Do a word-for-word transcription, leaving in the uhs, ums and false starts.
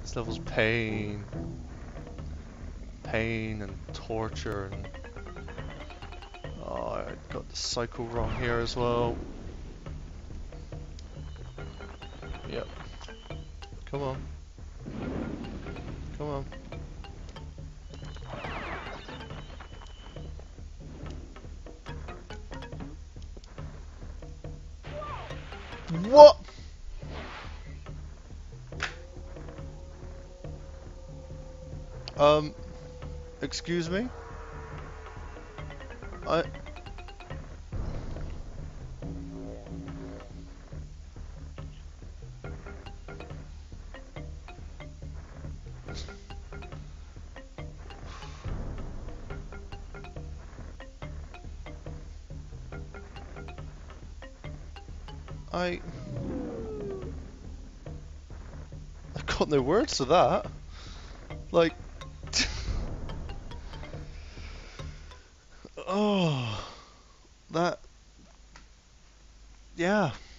This level's pain. Pain and torture and... Oh, I got the cycle wrong here as well. Yep. Come on. Come on. What? Um, excuse me? I... I... I got no words to that. Like... Oh... That... Yeah.